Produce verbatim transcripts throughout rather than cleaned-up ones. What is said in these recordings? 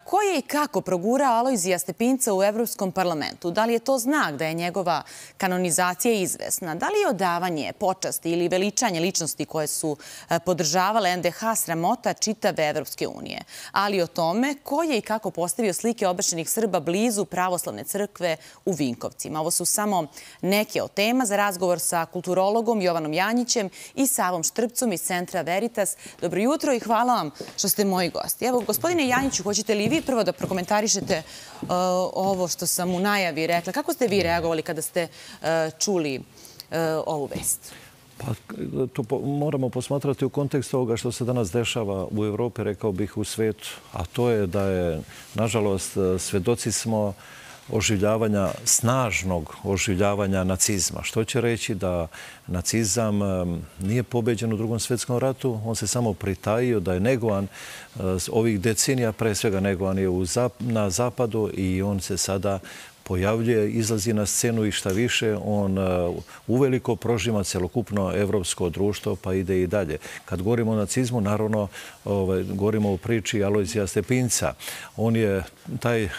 Ko je i kako progurao Alojzija Stepinca u Evropskom parlamentu? Da li je to znak da je njegova kanonizacija izvesna? Da li je odavanje, počasti ili veličanje ličnosti koje su podržavale en de ha sramota čitave Evropske unije? Ali o tome ko je i kako postavio slike obešenih Srba blizu pravoslavne crkve u Vinkovcima. Ovo su samo neke od tema za razgovor sa kulturologom Jovanom Janjićem i Savom Štrpcom iz Centra Veritas. Dobro jutro i hvala vam što ste moji gosti. Evo, gospodine Janjiću, hoćete li vi prvo da prokomentarišete uh, ovo što sam u najavi rekla? Kako ste vi reagovali kada ste uh, čuli uh, ovu vest? Pa, to po, moramo posmatrati u kontekstu ovoga što se danas dešava u Evropi, rekao bih u svetu. A to je da je, nažalost, svedoci smo oživljavanja, snažnog oživljavanja nacizma. Što će reći da nacizam nije pobeđen u Drugom svjetskom ratu, on se samo pritajio, da je negovan ovih decenija, pre svega negovan je na zapadu i on se sada pojavljuje, izlazi na scenu i šta više, on uveliko prožima celokupno evropsko društvo, pa ide i dalje. Kad govorimo o nacizmu, naravno, ovaj, govorimo o priči Alojzija Stepinca. On je taj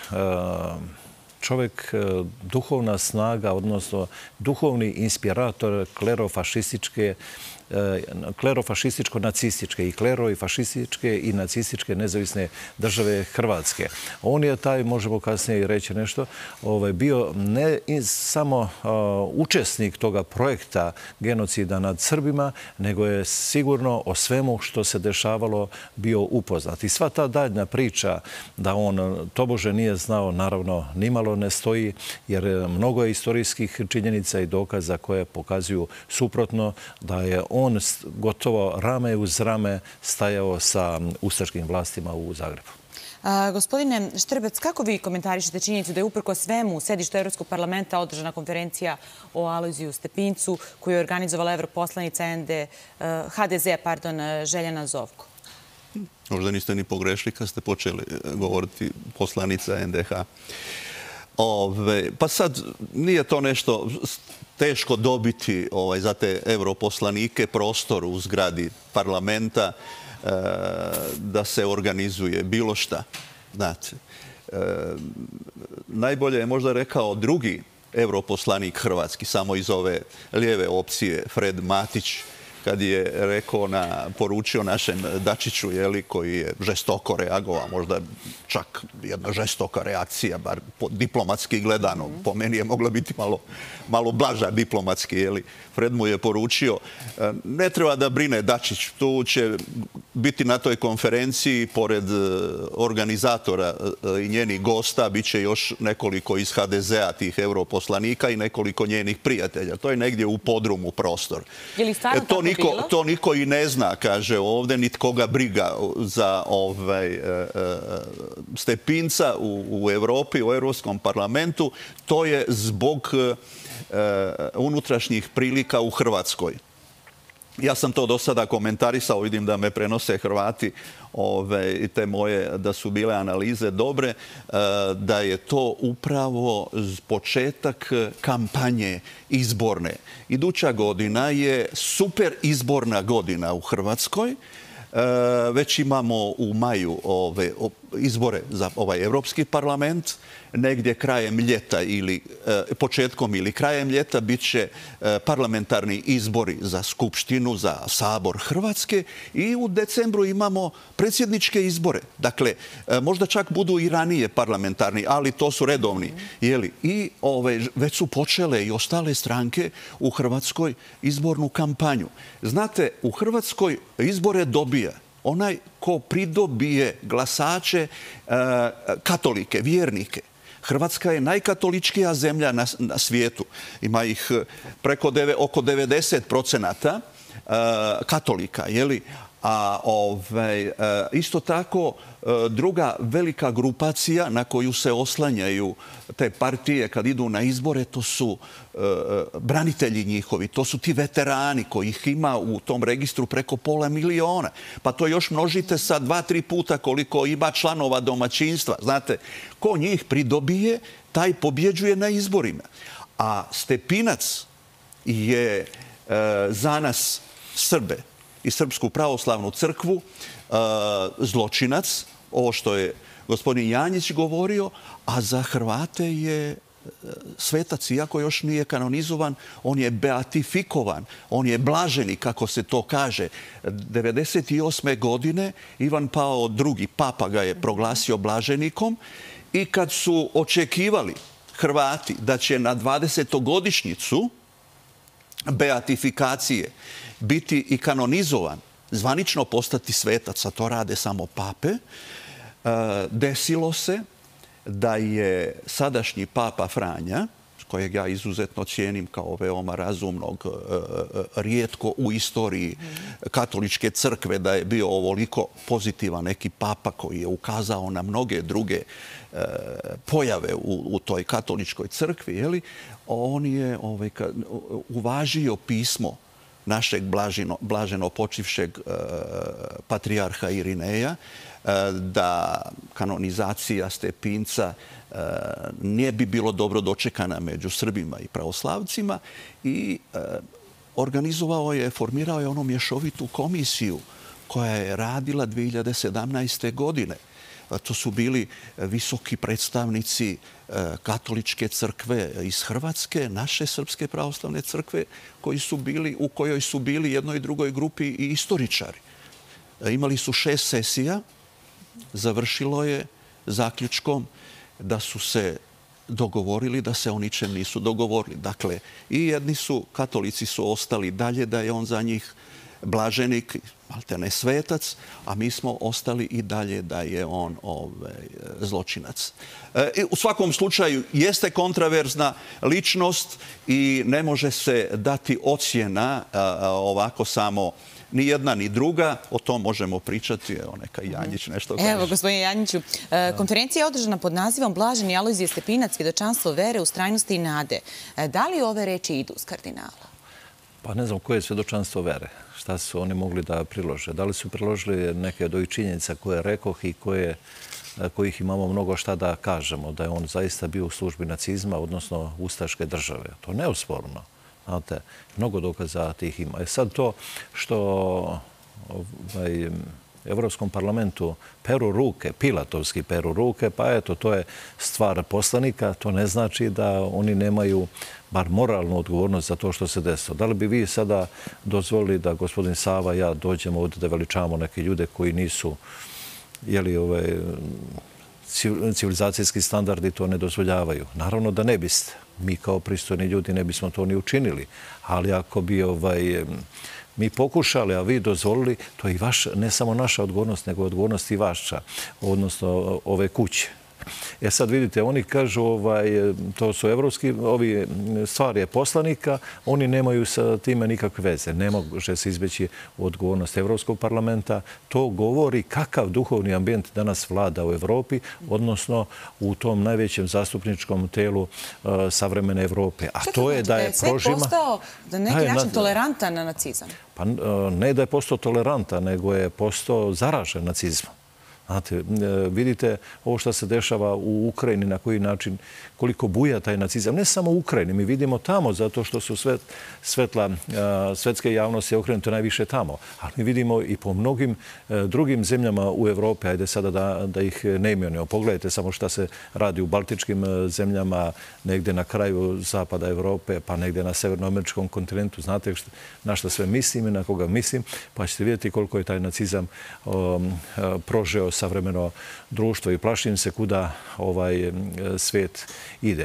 čovjek, duhovna snaga, odnosno duhovni inspirator klerofašističke klerofašističko-nacističke i klero i fašističke i nacističke nezavisne države Hrvatske. On je taj, možemo kasnije reći nešto, ovaj, bio ne samo učesnik toga projekta genocida nad Srbima, nego je sigurno o svemu što se dešavalo bio upoznat. I sva ta daljna priča da on tobože nije znao, naravno, nimalo ne stoji, jer mnogo je istorijskih činjenica i dokaza koje pokazuju suprotno, da je on gotovo rame uz rame stajao sa ustaškim vlastima u Zagrebu. A, gospodine Štrbec, kako vi komentarišete činjenicu da je uprko svemu u sedištu Evropskog parlamenta održana konferencija o Alojziju Stepincu koju je organizovala evroposlanica ha de ze pardon, Željana Zovko? Možda niste ni pogrešili kad ste počeli govoriti poslanica en de ha. Ove, pa sad, nije to nešto teško dobiti ovaj, za te evroposlanike prostor u zgradi parlamenta e, da se organizuje bilo šta. Znate, e, najbolje je možda rekao drugi evroposlanik hrvatski, samo iz ove lijeve opcije, Fred Matić, kad je rekao na, poručio našem Dačiću, jeli, koji je žestoko reagovao, možda čak jedna žestoka reakcija, bar diplomatski gledano, po meni je mogla biti malo, malo blaža diplomatski, jeli. Fred mu je poručio, ne treba da brine Dačić, tu će biti na toj konferenciji, pored organizatora i njenih gosta, bit će još nekoliko iz ha de zea, tih europoslanika i nekoliko njenih prijatelja. To je negdje u podrumu prostor. Je li stvarno tako bilo? Niko, to niko i ne zna, kaže ovdje, niti koga briga za ovaj, e, e, Stepinca u, u Evropi, u Europskom parlamentu. To je zbog e, unutrašnjih prilika u Hrvatskoj. Ja sam to do sada komentarisao, vidim da me prenose Hrvati, ove, i te moje, da su bile analize dobre, da je to upravo početak kampanje izborne. Iduća godina je super izborna godina u Hrvatskoj. Već imamo u maju ove izbore za ovaj Evropski parlament. Negdje krajem ljeta ili početkom ili krajem ljeta bit će parlamentarni izbori za Skupštinu, za Sabor Hrvatske i u decembru imamo predsjedničke izbore. Dakle, možda čak budu i ranije parlamentarni, ali to su redovni. Jeli? I ove, već su počele i ostale stranke u Hrvatskoj izbornu kampanju. Znate, u Hrvatskoj izbore dobija onaj ko pridobije glasače katolike, vjernike. Hrvatska je najkatoličkija zemlja na, na svijetu. Ima ih preko deve, oko devedeset procenata katolika, jeli? A ovaj, isto tako druga velika grupacija na koju se oslanjaju te partije kad idu na izbore, to su branitelji njihovi, to su ti veterani kojih ima u tom registru preko pola miliona. Pa to još množite sa dva, tri puta koliko ima članova domaćinstva. Znate, ko njih pridobije, taj pobjeđuje na izborima. A Stepinac je za nas Srbe i Srpsku pravoslavnu crkvu zločinac, ovo što je gospodin Janjić govorio, a za Hrvate je svetac, iako još nije kanonizovan, on je beatifikovan, on je blaženi, kako se to kaže. devedeset osme godine Ivan Pavao drugi, papa, ga je proglasio blaženikom i kad su očekivali Hrvati da će na dvadesetogodišnjicu beatifikacije biti i kanonizovan, zvanično postati svetac, a to rade samo pape, desilo se da je sadašnji papa Franja, kojeg ja izuzetno cijenim kao veoma razumnog, rijetko u istoriji katoličke crkve da je bio ovoliko pozitivan neki papa koji je ukazao na mnoge druge pojave u, u toj katoličkoj crkvi, jeli, on je ovaj, uvažio pismo našeg blaženo, blaženo počivšeg uh, patrijarha Irineja, uh, da kanonizacija Stepinca uh, nije bi bilo dobro dočekana među Srbima i pravoslavcima i uh, organizovao je, formirao je ono mješovitu komisiju koja je radila dvije hiljade sedamnaeste. godine. To su bili visoki predstavnici katoličke crkve iz Hrvatske, naše Srpske pravoslavne crkve, koji su bili, u kojoj su bili jednoj i drugoj grupi i istoričari. Imali su šest sesija, završilo je zaključkom da su se dogovorili da se o ničem nisu dogovorili. Dakle, i jedni su, katolici su ostali dalje da je on za njih blaženik, maltene svetac, a mi smo ostali i dalje da je on ovaj, zločinac. E, u svakom slučaju jeste kontraverzna ličnost i ne može se dati ocjena a, ovako samo ni jedna ni druga. O tom možemo pričati. Evo, neka Janjić nešto kaže. Evo, gospodine Janjiću, konferencija je održana pod nazivom Blaženi Alojzije Stepinac, svjedočanstvo vere, ustrajnosti i nade. Da li ove reči idu s kardinala? Pa ne znam koje je svjedočanstvo vere. Šta su oni mogli da prilože? Da li su priložili neke od ovih činjenica koje rekoh i koje, kojih imamo mnogo šta da kažemo? Da je on zaista bio u službi nacizma, odnosno ustaške države. To je neosporno. Znate, mnogo dokaza tih ima. E sad to što ovaj, Evropskom parlamentu peru ruke, pilatovski peru ruke, pa eto, to je stvar poslanika. To ne znači da oni nemaju bar moralnu odgovornost za to što se desilo. Da li bi vi sada dozvolili da gospodin Sava i ja dođemo ovdje da veličamo neke ljude koji nisu, jeli, ovaj, civilizacijski standardi to ne dozvoljavaju? Naravno da ne biste. Mi kao pristojni ljudi ne bismo to ni učinili. Ali ako bi ovaj, mi pokušali, a vi dozvolili, to je i vaš, ne samo naša odgovornost, nego odgovornost i vaša, odnosno ove kuće. E sad vidite, oni kažu, ovaj, to su evropski, ovi stvari je poslanika, oni nemaju sa time nikakve veze. Ne može se izbeći odgovornost Evropskog parlamenta. To govori kakav duhovni ambijent danas vlada u Evropi, odnosno u tom najvećem zastupničkom telu uh, savremene Evrope. A to je da je prožima... Sve postao na neki način tolerantan na nacizam? Pa ne da je postao tolerantan, nego je postao zaražen nacizmom. Znate, vidite ovo što se dešava u Ukrajini, na koji način, koliko buja taj nacizam. Ne samo u Ukrajini, mi vidimo tamo, zato što su svet, svetla svetske javnosti okrenute najviše tamo. Ali mi vidimo i po mnogim drugim zemljama u Evropi, ajde sada da, da ih ne imenujemo. Pogledajte samo šta se radi u baltičkim zemljama, negdje na kraju zapada Evrope, pa negdje na severnoameričkom kontinentu. Znate šta, na šta sve mislim i na koga mislim, pa ćete vidjeti koliko je taj nacizam um, prožeo savremeno društvo i plašim se kuda ovaj svijet ide.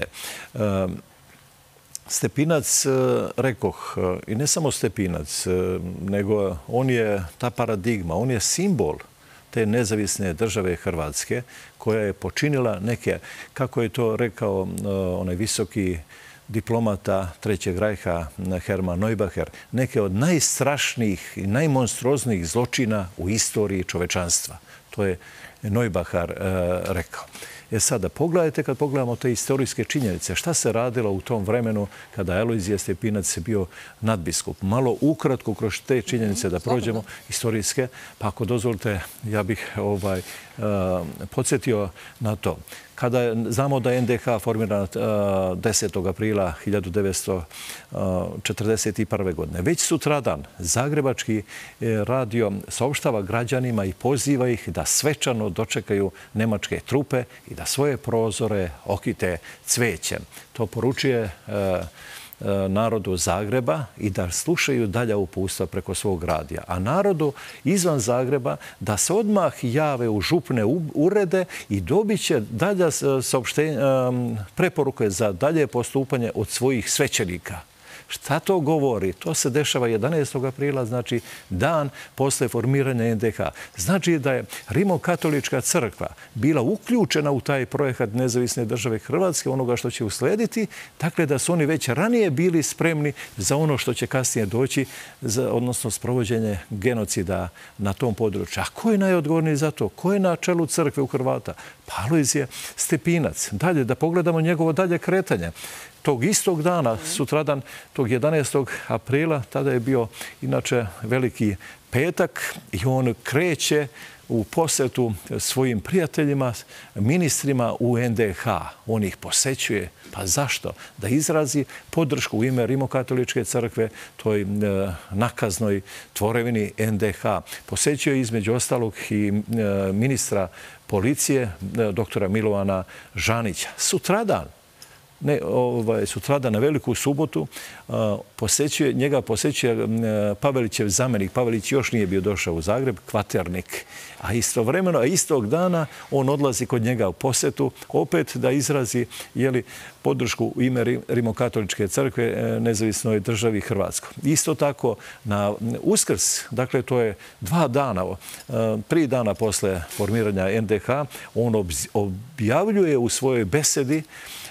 Stepinac, rekoh, i ne samo Stepinac, nego on je ta paradigma, on je simbol te nezavisne države Hrvatske koja je počinila neke, kako je to rekao onaj visoki diplomata Trećeg rajha Hermann Neubacher, neke od najstrašnijih i najmonstruoznijih zločina u istoriji čovečanstva. To je Neubacher uh, rekao. E sada, pogledajte, kad pogledamo te istorijske činjenice, šta se radilo u tom vremenu kada Alojzije Stepinac je bio nadbiskup. Malo ukratko kroz te činjenice da prođemo istorijske, pa ako dozvolite, ja bih ovaj, podsjetio na to. Kada je, znamo da je N D H formirana desetog aprila hiljadu devetsto četrdeset prve. godine. Već sutradan Zagrebački radio saopštava građanima i poziva ih da svečano dočekaju nemačke trupe i da svoje prozore okite cvećem. To poručuje narodu Zagreba i da slušaju dalja uputstva preko svog radija. A narodu izvan Zagreba da se odmah jave u župne urede i dobit će dalja preporuke za dalje postupanje od svojih svećenika. Šta to govori? To se dešava jedanaestog aprila, znači dan posle formiranja N D H. Znači da je Rimokatolička crkva bila uključena u taj projekat Nezavisne države Hrvatske, onoga što će uslediti, dakle da su oni već ranije bili spremni za ono što će kasnije doći, odnosno sprovođenje genocida na tom području. A ko je najodgovorniji za to? Ko je na čelu crkve u Hrvata? Pa Alojzije Stepinac. Dalje, da pogledamo njegovo dalje kretanje. Tog istog dana, sutradan, tog jedanaestog aprila, tada je bio inače veliki petak i on kreće u posjetu svojim prijateljima, ministrima u N D H. On ih posećuje. Pa zašto? Da izrazi podršku u ime Rimokatoličke crkve, toj nakaznoj tvorevini N D H. Posećuje između ostalog i ministra policije, doktora Milovana Žanića. Sutradan, ne, ovaj, sutradan na Veliku subotu, posećuje, njega posećuje Pavelićev zamenik. Pavelić još nije bio došao u Zagreb, Kvaternik. A istovremeno, a istog dana, on odlazi kod njega u posjetu, opet da izrazi jeli, podršku u ime Rimokatoličke crkve Nezavisnoj državi Hrvatskoj. Isto tako na Uskrs, dakle to je dva dana, tri dana posle formiranja N D H, on objavljuje u svojoj besedi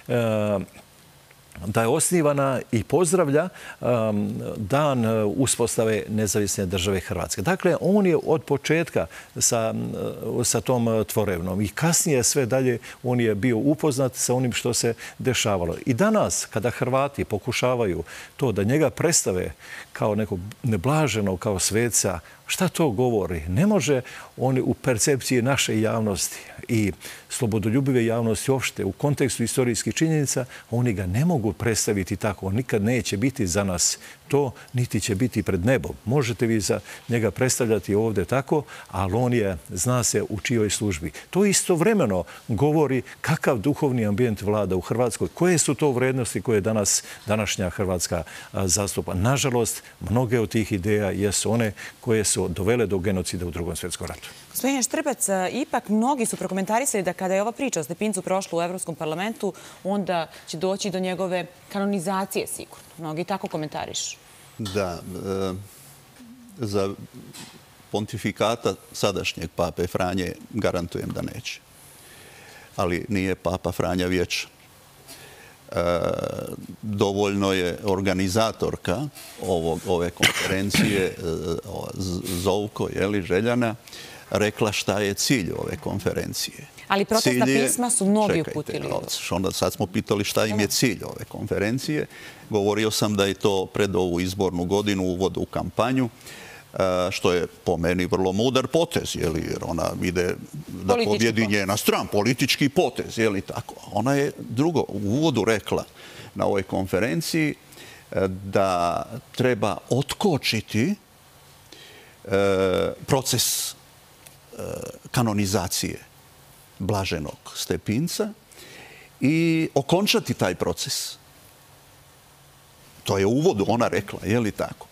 da je osnivana i pozdravlja dan uspostave Nezavisne države Hrvatske. Dakle, on je od početka sa, sa tom tvorevnom i kasnije sve dalje on je bio upoznat sa onim što se dešavalo. I danas, kada Hrvati pokušavaju to da njega predstave kao neko neblaženo, kao sveca, šta to govori? Ne može on u percepciji naše javnosti i slobodoljubive javnosti uopšte u kontekstu istorijskih činjenica, oni ga ne mogu predstaviti tako. On nikad neće biti za nas to, niti će biti pred nebom. Možete vi za njega predstavljati ovdje tako, ali on je, zna se u čijoj službi. To istovremeno govori kakav duhovni ambijent vlada u Hrvatskoj, koje su to vrednosti koje danas današnja Hrvatska zastupa. Nažalost, mnoge od tih ideja jesu one koje su dovele do genocida u Drugom svjetskom ratu. Gospodine Štrbac, ipak mnogi su prokomentarisali da kada je ova priča o Stepincu prošla u Evropskom parlamentu, onda će doći do njegove kanonizacije sigurno. Mnogi tako komentarišu. Da, za pontifikata sadašnjeg pape Franje garantujem da neće. Ali nije papa Franja vječan. Dovoljno je organizatorka ovog, ove konferencije, Zovko, jeli, Željana, rekla šta je cilj ove konferencije. Ali protestna pisma su mnogi uputili. Onda sad smo pitali šta im je cilj ove konferencije. Govorio sam da je to pred ovu izbornu godinu uvod u kampanju, što je po meni vrlo mudar potez, jer ona ide da pobjedi njena stran, politički potez, je li tako? Ona je drugo u uvodu rekla na ovoj konferenciji da treba otkočiti proces kanonizacije blaženog Stepinca i okončati taj proces. To je u uvodu ona rekla, je li tako?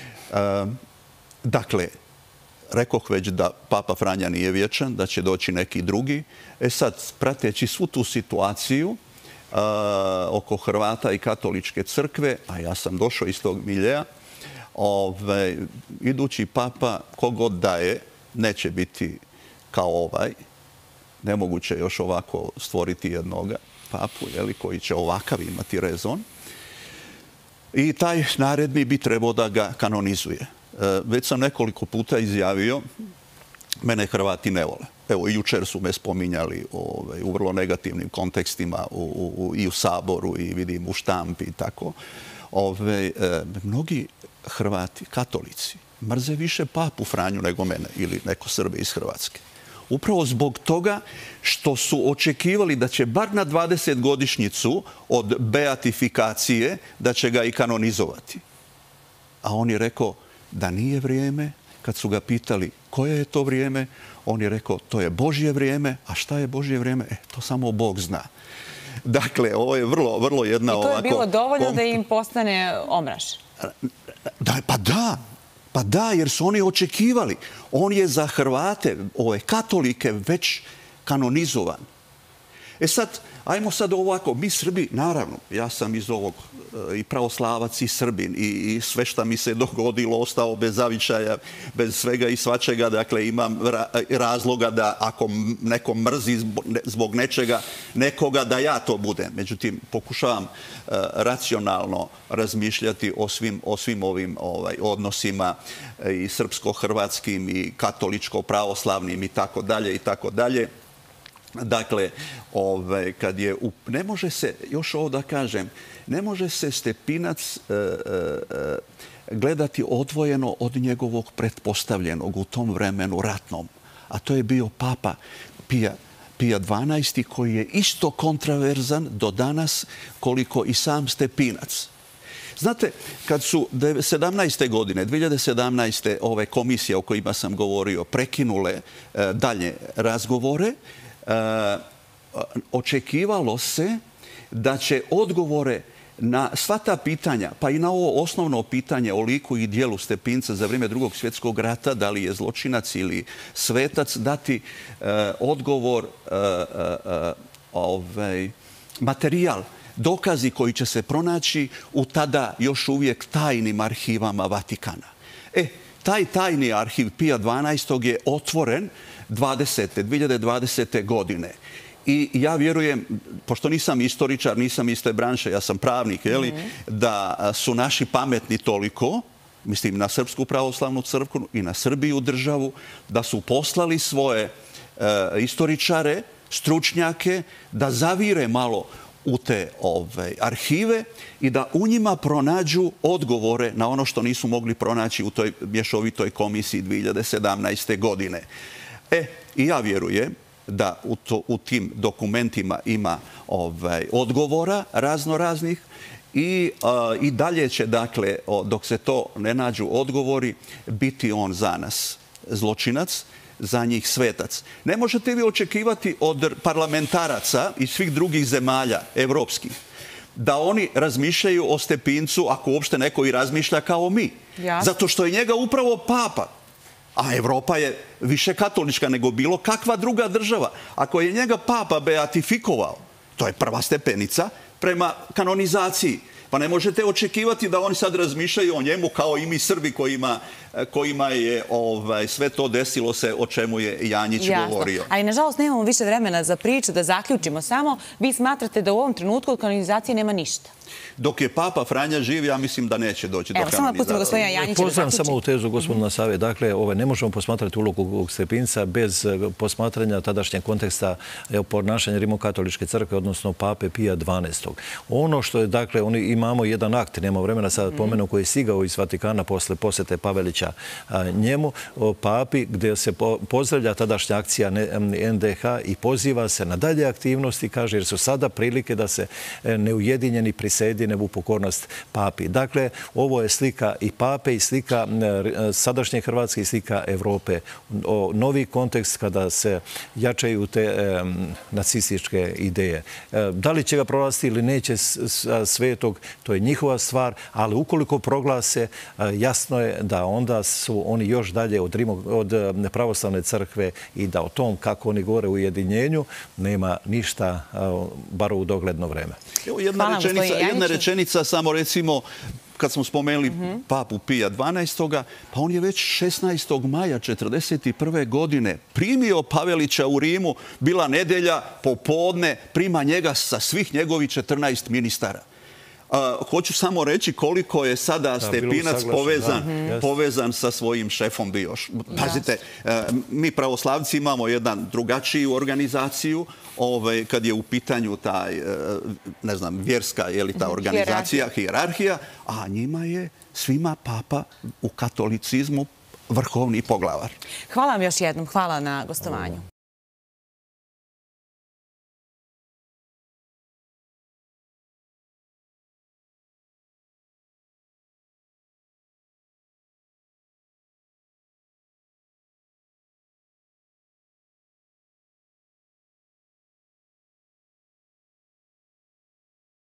Dakle, rekoh već da papa Franja nije vječan, da će doći neki drugi. E sad, prateći svu tu situaciju uh, oko Hrvata i katoličke crkve, a ja sam došao iz tog miljeja, ove, idući papa, kogod da je, neće biti kao ovaj. Nemoguće još ovako stvoriti jednoga papu, jeli, koji će ovakav imati rezon. I taj naredni bi trebao da ga kanonizuje. Već sam nekoliko puta izjavio, mene Hrvati ne vole. Evo, jučer su me spominjali ove, u vrlo negativnim kontekstima u, u, i u Saboru i vidim u štampi i tako. Ove, e, mnogi Hrvati, katolici, mrze više papu Franju nego mene ili neko Srbe iz Hrvatske. Upravo zbog toga što su očekivali da će bar na dvadesetogodišnjicu od beatifikacije da će ga i kanonizovati. A on je rekao da nije vrijeme. Kad su ga pitali koje je to vrijeme, on je rekao to je Božje vrijeme. A šta je Božje vrijeme? E, to samo Bog zna. Dakle, ovo je vrlo, vrlo jedna ovako... I to je bilo dovoljno da im postane omraš? Da, pa da. Pa da, jer su oni očekivali. On je za Hrvate, ove katolike, već kanonizovan. E sad, ajmo sad ovako. Mi Srbi, naravno, ja sam iz ovog i pravoslavac i Srbin i sve što mi se dogodilo ostao bez zavičaja, bez svega i svačega. Dakle, imam razloga da ako neko mrzi zbog nečega, nekoga da ja to budem. Međutim, pokušavam racionalno razmišljati o svim, o svim ovim ovaj, odnosima i srpsko-hrvatskim i katoličko-pravoslavnim i tako dalje i tako dalje. Dakle, ovaj, kad je... U, ne može se, još ovo da kažem, ne može se Stepinac e, e, gledati odvojeno od njegovog pretpostavljenog u tom vremenu ratnom. A to je bio papa Pija, Pija dvanaesti koji je isto kontraverzan do danas koliko i sam Stepinac. Znate, kad su sedamnaeste godine, dvije hiljade sedamnaeste ove komisije o kojima sam govorio prekinule e, dalje razgovore, e, očekivalo se da će odgovore na sva ta pitanja, pa i na ovo osnovno pitanje o liku i dijelu Stepinca za vrijeme Drugog svjetskog rata, da li je zločinac ili svetac, dati e, odgovor, e, e, ovaj, materijal, dokazi koji će se pronaći u tada još uvijek tajnim arhivama Vatikana. E, taj tajni arhiv Pija dvanaestog je otvoren dvije hiljade dvadesete godine. I ja vjerujem, pošto nisam istoričar, nisam iz te branše, ja sam pravnik, jeli, mm. da su naši pametni toliko, mislim na Srpsku pravoslavnu crkvu i na Srbiju državu, da su poslali svoje e, istoričare, stručnjake, da zavire malo u te ove, arhive i da u njima pronađu odgovore na ono što nisu mogli pronaći u toj mješovitoj komisiji dvije hiljade sedamnaeste. godine. E, i ja vjerujem da u, to, u tim dokumentima ima ovaj, odgovora raznoraznih i, uh, i dalje će, dakle, dok se to ne nađu odgovori, biti on za nas zločinac, za njih svetac. Ne možete vi očekivati od parlamentaraca i svih drugih zemalja evropskih da oni razmišljaju o Stepincu, ako uopšte neko i razmišlja kao mi. Jasno. Zato što je njega upravo papa. A Evropa je više katolička nego bilo kakva druga država. Ako je njega papa beatifikovao, to je prva stepenica prema kanonizaciji. Pa ne možete očekivati da oni sad razmišljaju o njemu kao i mi Srbi kojima, kojima je ovaj, sve to desilo se o čemu je Janjić Jasno. govorio. Ali nažalost nemamo više vremena za priču, da zaključimo samo. Vi smatrate da u ovom trenutku od kanonizacije nema ništa? Dok je papa Franja živ, ja mislim da neće doći do kanonizacije. Evo, samo pustimo gospodina Janjića da Pozdravim samo u tezu gospodina Save. Dakle, ove, ne možemo posmatrati ulogu Stepinca bez posmatranja tadašnjeg konteksta evo, ponašanja Rimokatoličke crkve, odnosno pape Pija dvanaestog. Ono što je, dakle, oni imamo jedan akt, nema vremena sad pomenu, koji je stigao iz Vatikana posle posete Pavelića a, njemu, o papi, gdje se po, pozdravlja tadašnja akcija N D H i poziva se na dalje aktivnosti, kaže, jer su sada prilike da se neujedinjeni prisedine u pokornost papi. Dakle, ovo je slika i pape i slika sadašnje Hrvatske i slika Evrope. O, novi kontekst kada se jačaju te e, nacističke ideje. E, da li će ga proglasiti ili neće svetog, to je njihova stvar, ali ukoliko proglase, e, jasno je da onda su oni još dalje od, Rimo, od pravoslavne crkve i da o tom kako oni govore u ujedinjenju nema ništa, a, bar u dogledno vreme. Evo jedna Hvala, rečenica, jedna Janjiću. rečenica, samo recimo, kad smo spomenuli mm -hmm. papu Pija dvanaestog. pa on je već šesnaestog maja četrdeset prve. godine primio Pavelića u Rimu, bila nedelja, popodne, prima njega sa svih njegovih četrnaest ministara. Uh, hoću samo reći koliko je sada da, Stepinac povezan, da. povezan sa svojim šefom bio. Pazite, uh, mi pravoslavci imamo jedan drugačiju organizaciju ovaj, kad je u pitanju taj, uh, ne znam, vjerska, je li ta organizacija, hijerarhija, a njima je svima papa u katolicizmu vrhovni poglavar. Hvala vam još jednom. Hvala na gostovanju.